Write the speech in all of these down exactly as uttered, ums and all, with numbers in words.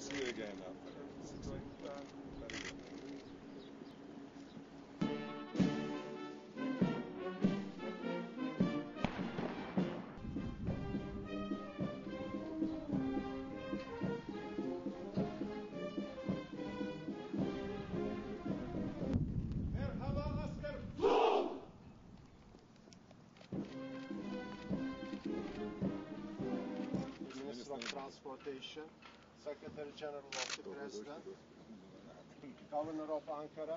see you again after. It's going uh, very good. Minister of Transportation, Secretary General of the President, Governor of Ankara.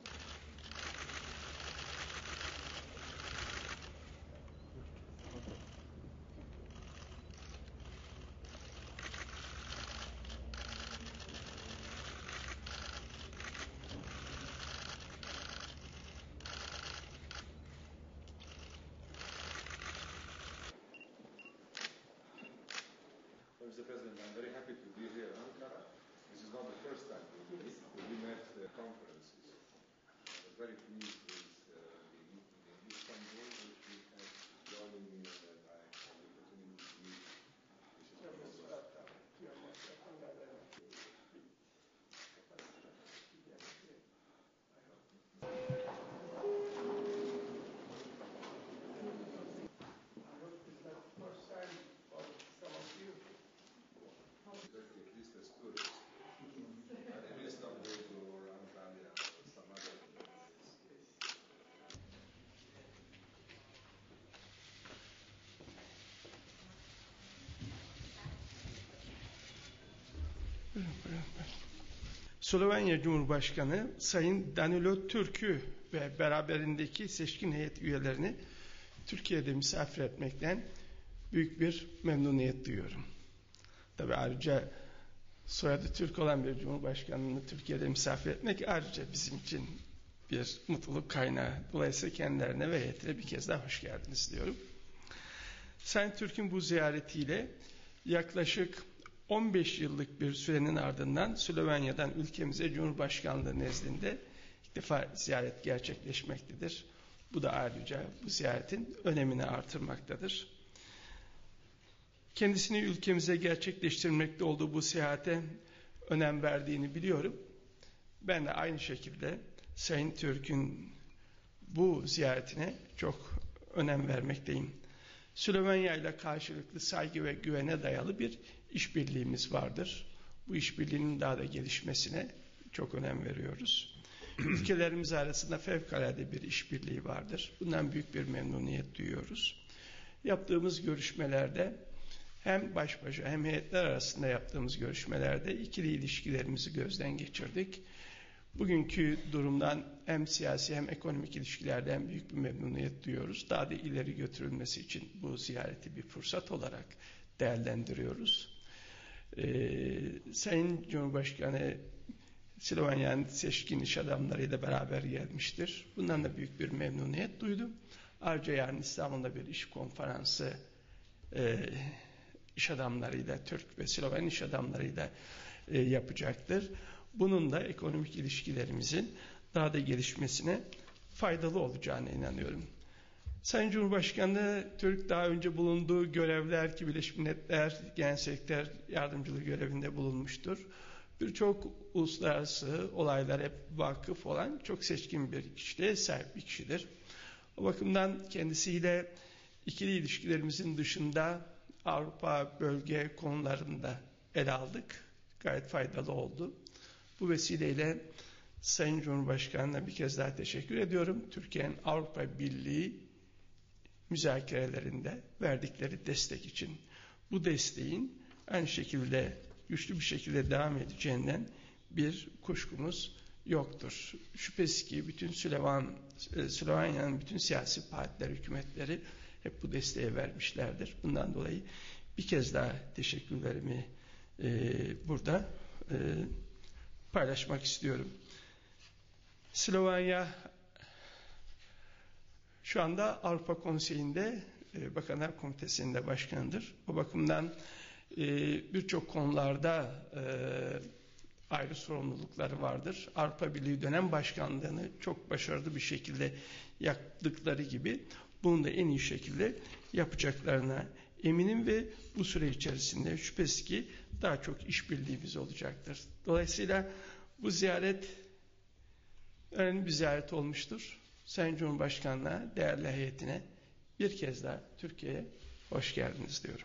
Mister President, I'm very happy to be here in Ankara. This is not the first time we meet. We met at conferences. I'm very pleased with uh, the meeting in Istanbul, which we had joining me, and I had the opportunity to meet Mister At least as tourists. At least not go to Antalya or some other place. Slovenya Cumhurbaşkanı Sayın Danilo Türk'ü ve beraberindeki seçkin heyet üyelerini Türkiye'de misafir etmekten büyük bir memnuniyet duyuyorum. Tabii ayrıca soyadı Türk olan bir Cumhurbaşkanı'nı Türkiye'de misafir etmek ayrıca bizim için bir mutluluk kaynağı. Dolayısıyla kendilerine ve heyetine bir kez daha hoş geldiniz diyorum. Sayın Türk'ün bu ziyaretiyle yaklaşık on beş yıllık bir sürenin ardından Slovenya'dan ülkemize Cumhurbaşkanlığı nezdinde ilk defa ziyaret gerçekleşmektedir. Bu da ayrıca bu ziyaretin önemini artırmaktadır. Kendisini ülkemize gerçekleştirmekte olduğu bu seyahate önem verdiğini biliyorum. Ben de aynı şekilde Sayın Türk'ün bu ziyaretine çok önem vermekteyim. Slovenya ile karşılıklı saygı ve güvene dayalı bir işbirliğimiz vardır. Bu işbirliğinin daha da gelişmesine çok önem veriyoruz. Ülkelerimiz arasında fevkalade bir işbirliği vardır. Bundan büyük bir memnuniyet duyuyoruz. Yaptığımız görüşmelerde hem baş başa hem heyetler arasında yaptığımız görüşmelerde ikili ilişkilerimizi gözden geçirdik. Bugünkü durumdan hem siyasi hem ekonomik ilişkilerden büyük bir memnuniyet duyuyoruz. Daha da ileri götürülmesi için bu ziyareti bir fırsat olarak değerlendiriyoruz. Ee, Sayın Cumhurbaşkanı Slovenya'nın seçkin iş adamlarıyla beraber gelmiştir. Bundan da büyük bir memnuniyet duydum. Ayrıca yarın İstanbul'da bir iş konferansı e, iş adamlarıyla, Türk ve Sloven iş adamlarıyla e, yapacaktır. Bunun da ekonomik ilişkilerimizin daha da gelişmesine faydalı olacağına inanıyorum. Sayın Cumhurbaşkanı Türk daha önce bulunduğu görevler ki Birleşmiş Milletler Genel Sekreter Yardımcılığı görevinde bulunmuştur. Birçok uluslararası olaylara hep vakıf olan çok seçkin bir kişiliğe sahip bir kişidir. O bakımdan kendisiyle ikili ilişkilerimizin dışında Avrupa bölge konularında ele aldık. Gayet faydalı oldu. Bu vesileyle Sayın Cumhurbaşkanı'na bir kez daha teşekkür ediyorum. Türkiye'nin Avrupa Birliği müzakerelerinde verdikleri destek için. Bu desteğin aynı şekilde güçlü bir şekilde devam edeceğinden bir kuşkumuz yoktur. Şüphesiz ki bütün Slovan, Slovenya'nın bütün siyasi partiler, hükümetleri hep bu desteği vermişlerdir. Bundan dolayı bir kez daha teşekkürlerimi e, burada e, paylaşmak istiyorum. Slovenya şu anda Avrupa Konseyi'nde e, Bakanlar Komitesi'nde başkanıdır. O bakımdan e, birçok konularda e, ayrı sorumlulukları vardır. Avrupa Birliği dönem başkanlığını çok başarılı bir şekilde yaptıkları gibi bunu da en iyi şekilde yapacaklarına eminim ve bu süre içerisinde şüphesiz ki daha çok işbirliğimiz olacaktır. Dolayısıyla bu ziyaret önemli bir ziyaret olmuştur. Sayın Cumhurbaşkanı'na, değerli heyetine bir kez daha Türkiye'ye hoş geldiniz diyorum.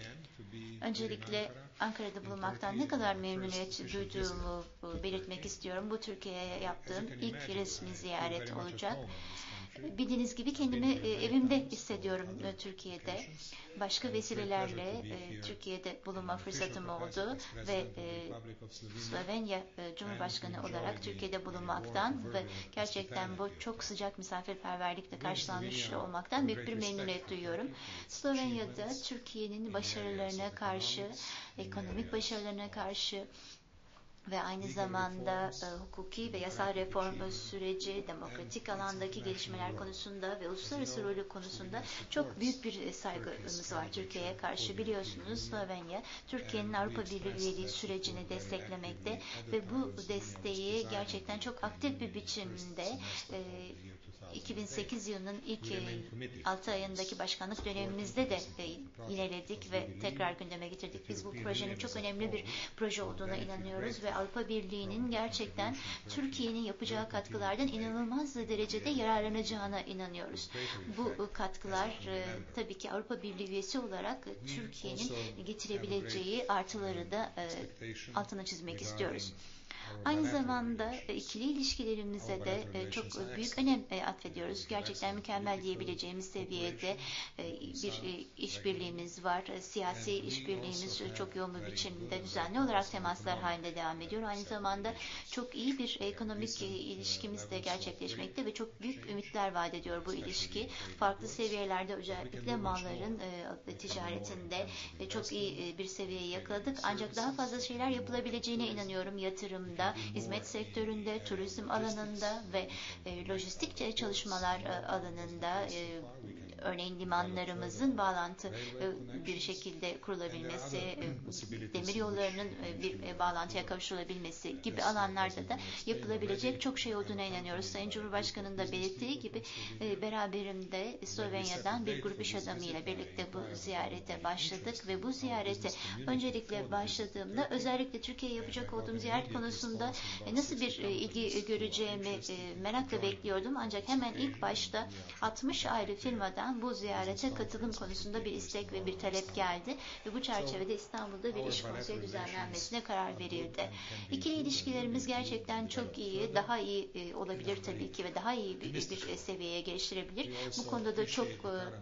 Öncelikle Ankara'da bulunmaktan ne kadar memnuniyet duyduğumu belirtmek istiyorum. Bu Türkiye'ye yaptığım ilk resmi ziyaret olacak. Bildiğiniz gibi kendimi evimde hissediyorum Türkiye'de. Başka vesilelerle Türkiye'de bulunma fırsatım oldu ve Slovenya Cumhurbaşkanı olarak Türkiye'de bulunmaktan ve gerçekten bu çok sıcak misafirperverlikle karşılanmış olmaktan büyük bir memnuniyet duyuyorum. Slovenya'da Türkiye'nin başarılarına karşı, ekonomik başarılarına karşı ve aynı zamanda e, hukuki ve yasal reform süreci, demokratik alandaki gelişmeler konusunda ve uluslararası rolü konusunda çok büyük bir saygımız var Türkiye'ye karşı. Biliyorsunuz Slovenya, Türkiye'nin Avrupa Birliği üyeliği sürecini desteklemekte ve bu desteği gerçekten çok aktif bir biçimde e, iki bin sekiz yılının ilk altı ayındaki başkanlık dönemimizde de yineledik ve tekrar gündeme getirdik. Biz bu projenin çok önemli bir proje olduğuna inanıyoruz ve Avrupa Birliği'nin gerçekten Türkiye'nin yapacağı katkılardan inanılmaz derecede yararlanacağına inanıyoruz. Bu katkılar tabii ki Avrupa Birliği üyesi olarak Türkiye'nin getirebileceği artıları da altına çizmek istiyoruz. Aynı zamanda ikili ilişkilerimize de çok büyük önem atfediyoruz. Gerçekten mükemmel diyebileceğimiz seviyede bir işbirliğimiz var. Siyasi işbirliğimiz çok yoğun bir biçimde düzenli olarak temaslar halinde devam ediyor. Aynı zamanda çok iyi bir ekonomik ilişkimiz de gerçekleşmekte ve çok büyük ümitler vaat ediyor bu ilişki. Farklı seviyelerde özellikle malların ticaretinde çok iyi bir seviyeyi yakaladık. Ancak daha fazla şeyler yapılabileceğine inanıyorum. Yatırımda, hizmet sektöründe, turizm alanında ve e, lojistik çalışmalar e, alanında e, örneğin limanlarımızın bağlantı e, bir şekilde kurulabilmesi, e, demir yollarının e, bir e, bağlantıya kavuşulabilmesi gibi alanlarda da yapılabilecek çok şey olduğuna inanıyoruz. Sayın Cumhurbaşkanı'nın da belirttiği gibi e, beraberimde Slovenya'dan bir grup iş adamıyla birlikte bu ziyarete başladık ve bu ziyarete öncelikle başladığımda özellikle Türkiye'ye yapacak olduğum ziyaret konusunda e, nasıl bir e, ilgi göreceğimi e, merakla bekliyordum. Ancak hemen ilk başta altmış ayrı firmadan bu ziyarete katılım konusunda bir istek ve bir talep geldi ve bu çerçevede İstanbul'da bir iş konseyi düzenlenmesine karar verildi. İkili ilişkilerimiz gerçekten çok iyi, daha iyi e, olabilir tabii ki ve daha iyi bir, bir seviyeye geliştirebilir. Bu konuda da çok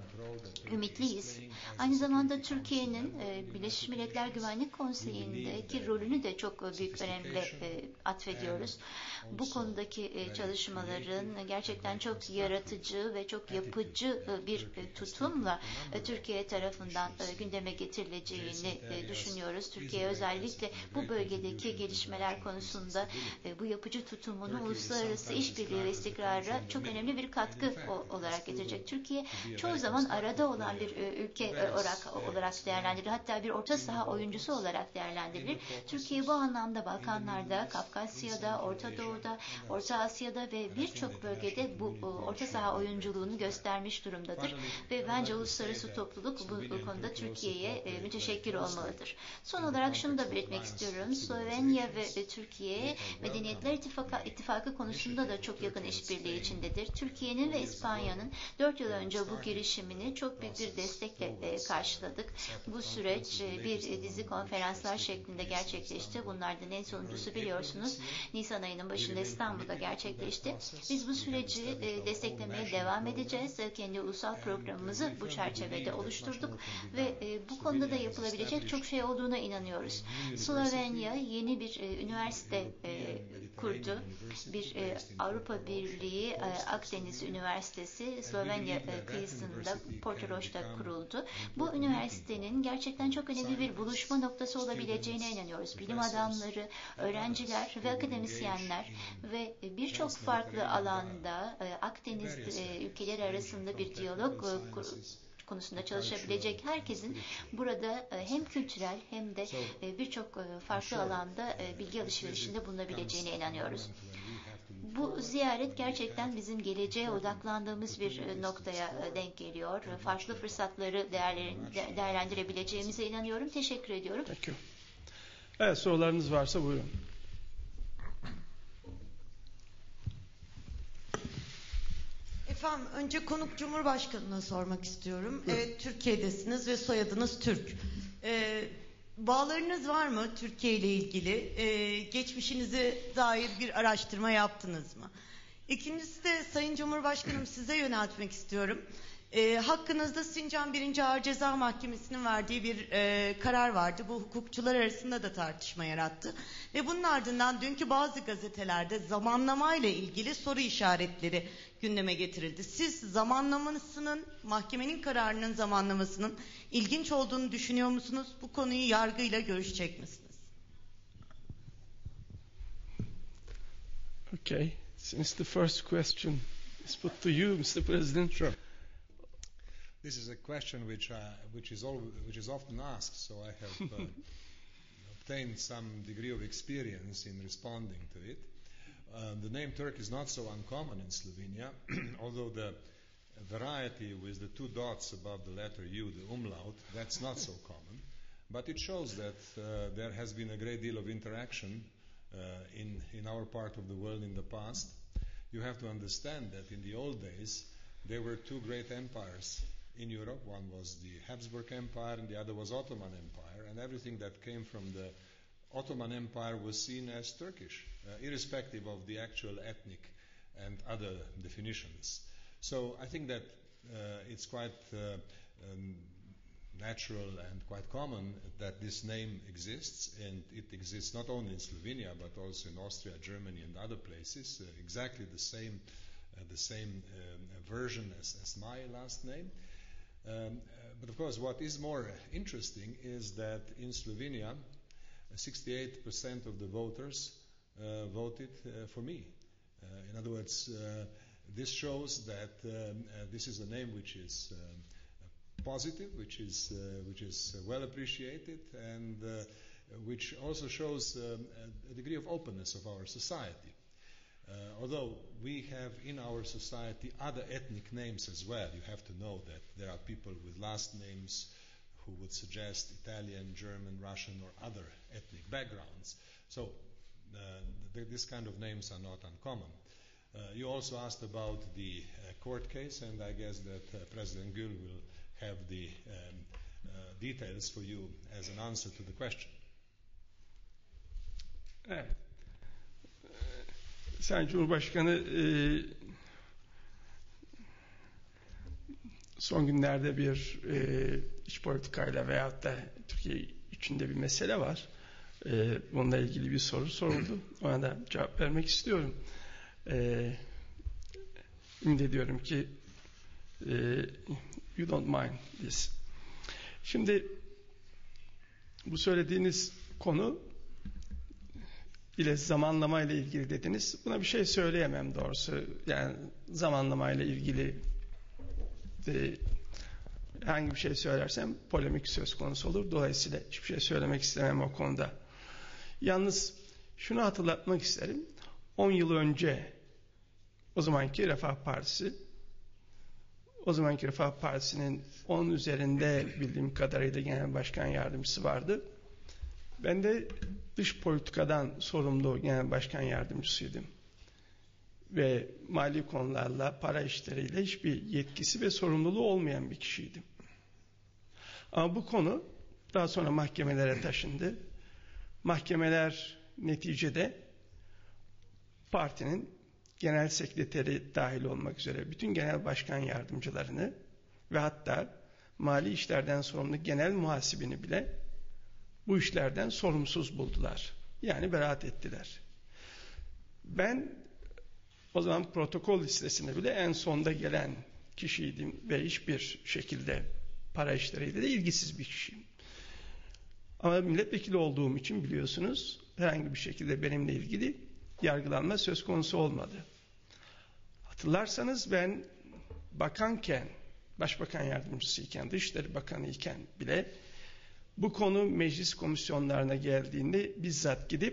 e, ümitliyiz. Aynı zamanda Türkiye'nin e, Birleşmiş Milletler Güvenlik Konseyi'ndeki rolünü de çok büyük önemle e, atfediyoruz. Bu konudaki e, çalışmaların gerçekten çok yaratıcı ve çok yapıcı e, bir e, tutumla e, Türkiye tarafından e, gündeme getirileceğini e, düşünüyoruz. Türkiye özellikle bu bölgedeki gelişmeler konusunda e, bu yapıcı tutumunu uluslararası işbirliği ve istikrara çok önemli bir katkı o, olarak getirecek. Türkiye çoğu zaman arada olan bir e, ülke e, olarak, olarak değerlendirilir. Hatta bir orta saha oyuncusu olarak değerlendirilir. Türkiye bu anlamda Balkanlarda, Kafkasya'da, Orta Doğu'da, Orta Asya'da ve birçok bölgede bu orta saha oyunculuğunu göstermiş durumdadır ve bence uluslararası topluluk bu konuda Türkiye'ye müteşekkir olmalıdır. Son olarak şunu da belirtmek istiyorum. Slovenya ve Türkiye Medeniyetler İttifakı, İttifakı konusunda da çok yakın işbirliği içindedir. Türkiye'nin ve İspanya'nın dört yıl önce bu girişimini çok büyük bir destekle karşıladık. Bu süreç bir dizi konferanslar şeklinde gerçekleşti. Bunlardan en sonuncusu biliyorsunuz Nisan ayının başında İstanbul'da gerçekleşti. Biz bu süreci desteklemeye devam edeceğiz. Kendi ulusal programımızı bu çerçevede oluşturduk ve bu konuda da yapılabilecek çok şey olduğuna inanıyoruz. Slovenya yeni bir üniversite kurdu. Bir Avrupa Birliği Akdeniz Üniversitesi Slovenya kıyısında Portoroş'ta kuruldu. Bu üniversitenin gerçekten çok önemli bir buluşma noktası olabileceğine inanıyoruz. Bilim adamları, öğrenciler ve akademisyenler ve birçok farklı alanda Akdeniz ülkeleri arasında bir diyalog konusunda çalışabilecek herkesin burada hem kültürel hem de birçok farklı alanda bilgi alışverişinde bulunabileceğine inanıyoruz. Bu ziyaret gerçekten bizim geleceğe odaklandığımız bir noktaya denk geliyor. Farklı fırsatları değerlendirebileceğimize inanıyorum. Teşekkür ediyorum. Peki. Evet, sorularınız varsa buyurun. Efendim, önce konuk Cumhurbaşkanı'na sormak istiyorum. Evet, evet Türkiye'desiniz ve soyadınız Türk. Ee, bağlarınız var mı Türkiye ile ilgili? Ee, geçmişinize dair bir araştırma yaptınız mı? İkincisi de Sayın Cumhurbaşkanım, size yöneltmek istiyorum. E, hakkınızda Sincan birinci Ağır Ceza Mahkemesi'nin verdiği bir e, karar vardı. Bu hukukçular arasında da tartışma yarattı. Ve bunun ardından dünkü bazı gazetelerde zamanlamayla ilgili soru işaretleri gündeme getirildi. Siz zamanlamasının, mahkemenin kararının zamanlamasının ilginç olduğunu düşünüyor musunuz? Bu konuyu yargıyla görüşecek misiniz? Okay. Since the first question is put to you, Mister President. Sure. This is a question which uh, which is all, which is often asked, so I have uh, obtained some degree of experience in responding to it. Uh, the name Turk is not so uncommon in Slovenia, although the variety with the two dots above the letter U, the umlaut, that's not so common. But it shows that uh, there has been a great deal of interaction uh, in in our part of the world in the past. You have to understand that in the old days there were two great empires in Europe. One was the Habsburg Empire and the other was Ottoman Empire, and everything that came from the Ottoman Empire was seen as Turkish, uh, irrespective of the actual ethnic and other definitions. So I think that uh, it's quite uh, um, natural and quite common that this name exists, and it exists not only in Slovenia but also in Austria, Germany and other places, uh, exactly the same uh, the same um, version as, as my last name. Um, uh, but of course what is more interesting is that in Slovenia sixty-eight percent of the voters uh, voted uh, for me. Uh, in other words, uh, this shows that um, uh, this is a name which is um, positive, which is uh, which is uh, well appreciated, and uh, which also shows um, a degree of openness of our society. Uh, although we have in our society other ethnic names as well, you have to know that there are people with last names who would suggest Italian, German, Russian, or other ethnic backgrounds. So uh, th- this kind of names are not uncommon. Uh, you also asked about the uh, court case, and I guess that uh, President Gül will have the um, uh, details for you as an answer to the question. Evet. Sayın Cumhurbaşkanı, e, son günlerde bir e, iç politikayla veyahut da Türkiye içinde bir mesele var. E, bununla ilgili bir soru soruldu. Ona da cevap vermek istiyorum. E, ümit ediyorum ki e, you don't mind this. Şimdi bu söylediğiniz konu ile zamanlama ile ilgili dediniz. Buna bir şey söyleyemem doğrusu. Yani zamanlama ile ilgili de, herhangi bir şey söylersem polemik söz konusu olur. Dolayısıyla hiçbir şey söylemek istemem o konuda. Yalnız şunu hatırlatmak isterim. on yıl önce o zamanki Refah Partisi, o zamanki Refah Partisi'nin on üzerinde bildiğim kadarıyla genel başkan yardımcısı vardı. Ben de dış politikadan sorumlu genel başkan yardımcısıydım. Ve mali konularla, para işleriyle hiçbir yetkisi ve sorumluluğu olmayan bir kişiydim. Ama bu konu daha sonra mahkemelere taşındı. Mahkemeler neticede partinin genel sekreteri dahil olmak üzere bütün genel başkan yardımcılarını ve hatta mali işlerden sorumlu genel muhasibini bile bu işlerden sorumsuz buldular. Yani beraat ettiler. Ben o zaman protokol listesine bile en sonda gelen kişiydim ve hiçbir şekilde para işleriyle de ilgisiz bir kişiyim. Ama milletvekili olduğum için biliyorsunuz herhangi bir şekilde benimle ilgili yargılanma söz konusu olmadı. Hatırlarsanız ben bakanken, başbakan yardımcısıyken, Dışişleri Bakanı iken bile bu konu meclis komisyonlarına geldiğinde bizzat gidip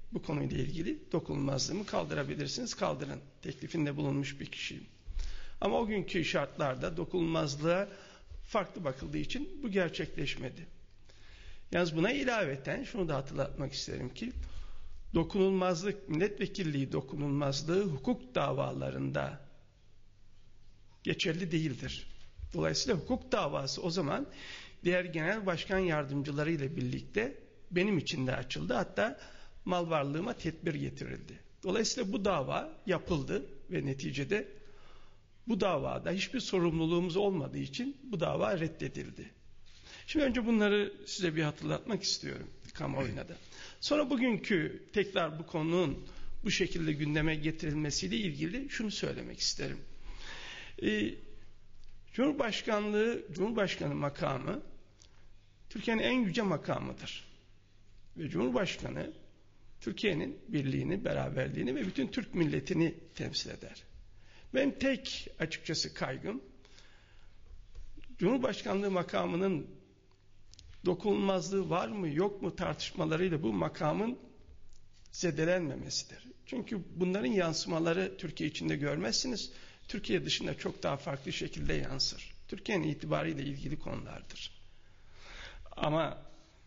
bu konuyla ilgili dokunulmazlığımı kaldırabilirsiniz, kaldırın teklifinde bulunmuş bir kişiyim. Ama o günkü şartlarda dokunulmazlığa farklı bakıldığı için bu gerçekleşmedi. Yalnız buna ilaveten şunu da hatırlatmak isterim ki dokunulmazlık, milletvekilliği dokunulmazlığı hukuk davalarında geçerli değildir. Dolayısıyla hukuk davası o zaman diğer genel başkan yardımcıları ile birlikte benim için de açıldı. Hatta mal varlığıma tedbir getirildi. Dolayısıyla bu dava yapıldı ve neticede bu davada hiçbir sorumluluğumuz olmadığı için bu dava reddedildi. Şimdi önce bunları size bir hatırlatmak istiyorum kamuoyuna da. Sonra bugünkü tekrar bu konunun bu şekilde gündeme getirilmesiyle ilgili şunu söylemek isterim. Ee, Cumhurbaşkanlığı, Cumhurbaşkanı makamı Türkiye'nin en yüce makamıdır. Ve Cumhurbaşkanı Türkiye'nin birliğini, beraberliğini ve bütün Türk milletini temsil eder. Benim tek açıkçası kaygım Cumhurbaşkanlığı makamının dokunulmazlığı var mı yok mu tartışmalarıyla bu makamın zedelenmemesidir. Çünkü bunların yansımaları Türkiye içinde görmezsiniz. Türkiye dışında çok daha farklı şekilde yansır. Türkiye'nin itibarıyla ilgili konulardır. Ama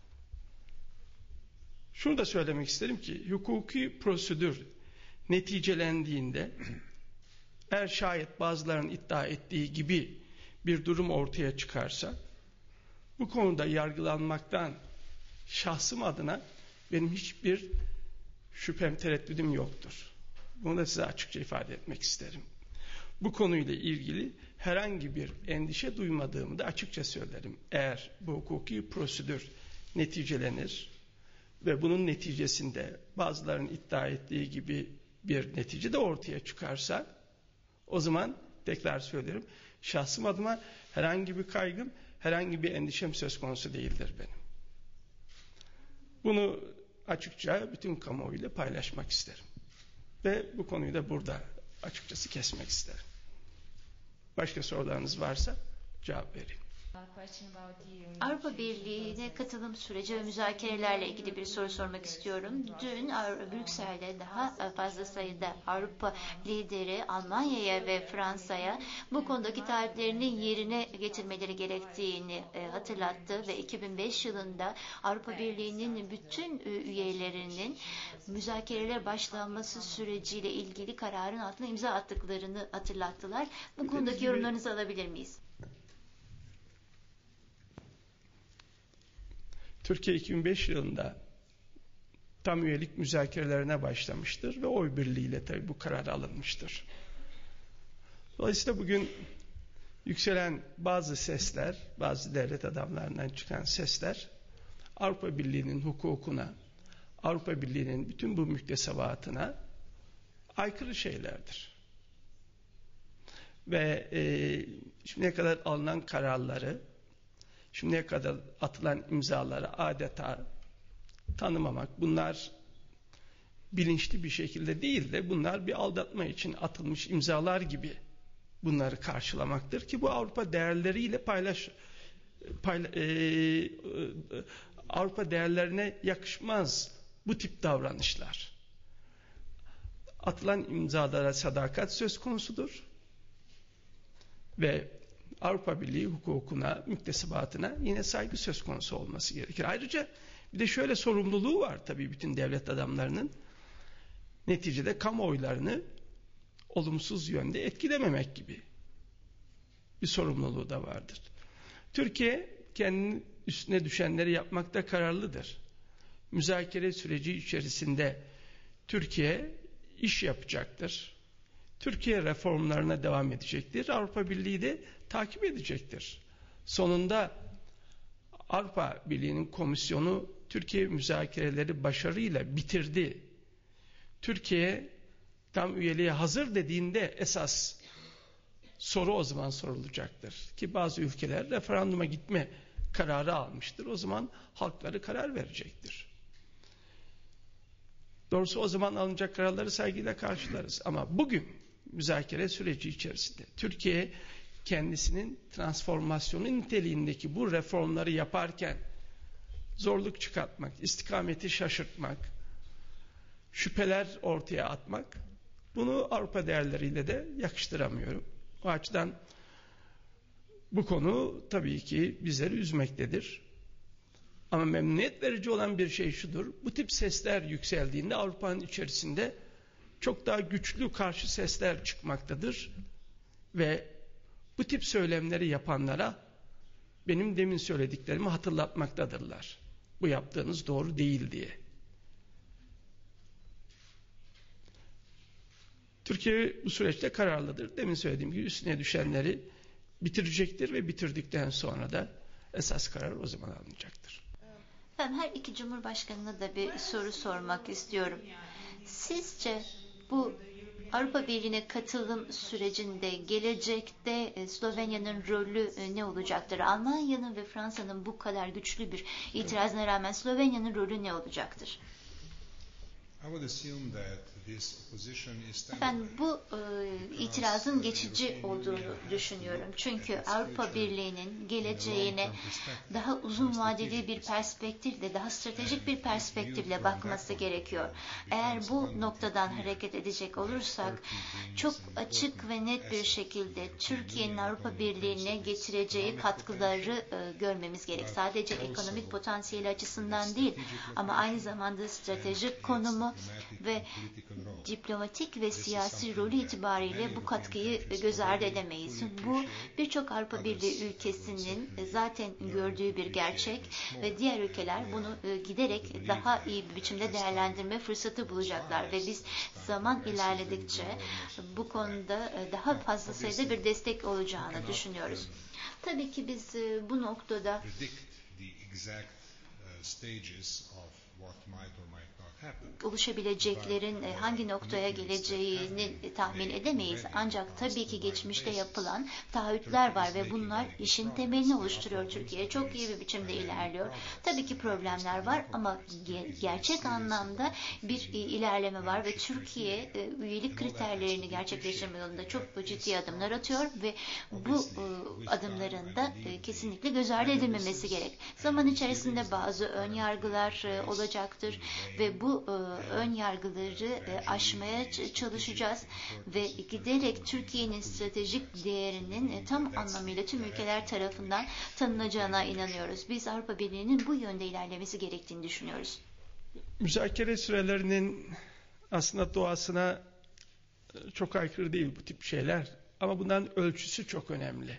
şunu da söylemek isterim ki hukuki prosedür neticelendiğinde eğer şayet bazılarının iddia ettiği gibi bir durum ortaya çıkarsa bu konuda yargılanmaktan şahsım adına benim hiçbir şüphem, tereddüdüm yoktur. Bunu da size açıkça ifade etmek isterim. Bu konuyla ilgili herhangi bir endişe duymadığımı da açıkça söylerim. Eğer bu hukuki prosedür neticelenir ve bunun neticesinde bazılarının iddia ettiği gibi bir netice de ortaya çıkarsa o zaman tekrar söylerim şahsım adıma herhangi bir kaygım, herhangi bir endişem söz konusu değildir benim. Bunu açıkça bütün kamuoyuyla paylaşmak isterim. Ve bu konuyu da burada açıkçası kesmek isterim. Başka sorularınız varsa cevap vereyim. Avrupa Birliği'ne katılım süreci ve müzakerelerle ilgili bir soru sormak istiyorum. Dün Brüksel'de daha fazla sayıda Avrupa lideri Almanya'ya ve Fransa'ya bu konudaki taahhütlerinin yerine getirmeleri gerektiğini hatırlattı ve iki bin beş yılında Avrupa Birliği'nin bütün üyelerinin müzakereler başlanması süreciyle ilgili kararın altına imza attıklarını hatırlattılar. Bu konudaki yorumlarınızı alabilir miyiz? Türkiye iki bin beş yılında tam üyelik müzakerelerine başlamıştır ve oy birliğiyle tabii bu karar alınmıştır. Dolayısıyla bugün yükselen bazı sesler, bazı devlet adamlarından çıkan sesler Avrupa Birliği'nin hukukuna, Avrupa Birliği'nin bütün bu müktesebatına aykırı şeylerdir. Ve e, şimdiye kadar alınan kararları, şimdiye kadar atılan imzaları adeta tanımamak, bunlar bilinçli bir şekilde değil de bunlar bir aldatma için atılmış imzalar gibi bunları karşılamaktır ki bu Avrupa değerleriyle paylaş, payla, e, e, Avrupa değerlerine yakışmaz bu tip davranışlar. Atılan imzalara sadakat söz konusudur ve Avrupa Birliği hukukuna, müktesebatına yine saygı söz konusu olması gerekir. Ayrıca bir de şöyle sorumluluğu var tabii bütün devlet adamlarının. Neticede kamuoylarını olumsuz yönde etkilememek gibi bir sorumluluğu da vardır. Türkiye kendinin üstüne düşenleri yapmakta kararlıdır. Müzakere süreci içerisinde Türkiye iş yapacaktır. Türkiye reformlarına devam edecektir. Avrupa Birliği de takip edecektir. Sonunda Avrupa Birliği'nin komisyonu Türkiye müzakereleri başarıyla bitirdi. Türkiye tam üyeliğe hazır dediğinde esas soru o zaman sorulacaktır. Ki bazı ülkeler referanduma gitme kararı almıştır. O zaman halkları karar verecektir. Doğrusu o zaman alınacak kararları saygıyla karşılarız. Ama bugün müzakere süreci içerisinde Türkiye kendisinin transformasyonu niteliğindeki bu reformları yaparken zorluk çıkartmak, istikameti şaşırtmak, şüpheler ortaya atmak, bunu Avrupa değerleriyle de yakıştıramıyorum. O açıdan bu konu tabii ki bizleri üzmektedir. Ama memnuniyet verici olan bir şey şudur, bu tip sesler yükseldiğinde Avrupa'nın içerisinde çok daha güçlü karşı sesler çıkmaktadır. Ve bu tip söylemleri yapanlara benim demin söylediklerimi hatırlatmaktadırlar. Bu yaptığınız doğru değil diye. Türkiye bu süreçte kararlıdır. Demin söylediğim gibi üstüne düşenleri bitirecektir ve bitirdikten sonra da esas karar o zaman alınacaktır. Ben her iki Cumhurbaşkanı'na da bir soru sormak istiyorum. Sizce bu Avrupa Birliği'ne katılım sürecinde gelecekte Slovenya'nın rolü ne olacaktır? Almanya'nın ve Fransa'nın bu kadar güçlü bir itirazına rağmen Slovenya'nın rolü ne olacaktır? Ben bu e, itirazın geçici olduğunu düşünüyorum. Çünkü Avrupa Birliği'nin geleceğine daha uzun vadeli bir perspektifle, daha stratejik bir perspektifle bakması gerekiyor. Eğer bu noktadan hareket edecek olursak, çok açık ve net bir şekilde Türkiye'nin Avrupa Birliği'ne getireceği katkıları e, görmemiz gerek. Sadece ekonomik potansiyeli açısından değil, ama aynı zamanda stratejik konumu ve diplomatik ve siyasi rolü itibariyle bu katkıyı göz ardı edemeyiz. Bu birçok Avrupa Birliği ülkesinin zaten gördüğü bir gerçek ve diğer ülkeler bunu giderek daha iyi bir biçimde değerlendirme fırsatı bulacaklar ve biz zaman ilerledikçe bu konuda daha fazla sayıda bir destek olacağını düşünüyoruz. Tabii ki biz bu noktada oluşabileceklerin hangi noktaya geleceğini tahmin edemeyiz. Ancak tabii ki geçmişte yapılan taahhütler var ve bunlar işin temelini oluşturuyor. Türkiye çok iyi bir biçimde ilerliyor. Tabii ki problemler var ama gerçek anlamda bir ilerleme var ve Türkiye üyelik kriterlerini gerçekleştirme yolunda çok ciddi adımlar atıyor ve bu adımların da kesinlikle göz ardı edilmemesi gerek. Zaman içerisinde bazı ön yargılar olacaktır ve bu ön yargıları aşmaya çalışacağız ve giderek Türkiye'nin stratejik değerinin tam anlamıyla tüm ülkeler tarafından tanınacağına inanıyoruz. Biz Avrupa Birliği'nin bu yönde ilerlemesi gerektiğini düşünüyoruz. Müzakere sürelerinin aslında doğasına çok aykırı değil bu tip şeyler ama bunların ölçüsü çok önemli.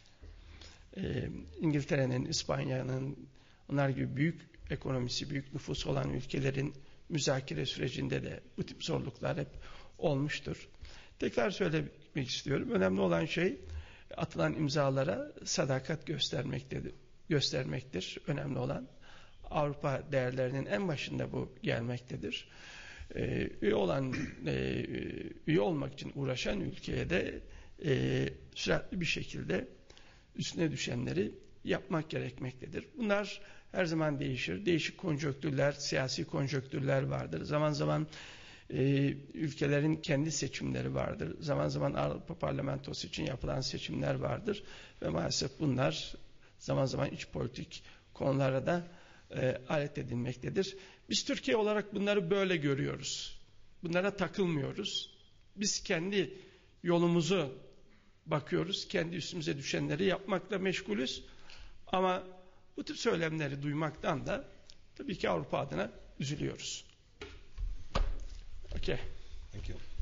Ee, İngiltere'nin, İspanya'nın, onlar gibi büyük ekonomisi, büyük nüfusu olan ülkelerin müzakere sürecinde de bu tip zorluklar hep olmuştur. Tekrar söylemek istiyorum. Önemli olan şey atılan imzalara sadakat göstermektir. göstermektir. Önemli olan Avrupa değerlerinin en başında bu gelmektedir. Ee, üye olan, e, üye olmak için uğraşan ülkeye de e, süratli bir şekilde üstüne düşenleri yapmak gerekmektedir. Bunlar her zaman değişir. Değişik konjonktürler, siyasi konjonktürler vardır. Zaman zaman e, ülkelerin kendi seçimleri vardır. Zaman zaman Avrupa Parlamentosu için yapılan seçimler vardır. Ve maalesef bunlar zaman zaman iç politik konulara da e, alet edilmektedir. Biz Türkiye olarak bunları böyle görüyoruz. Bunlara takılmıyoruz. Biz kendi yolumuzu bakıyoruz. Kendi üstümüze düşenleri yapmakla meşgulüz. Ama bu tip söylemleri duymaktan da tabii ki Avrupa adına üzülüyoruz. Okay. Thank you.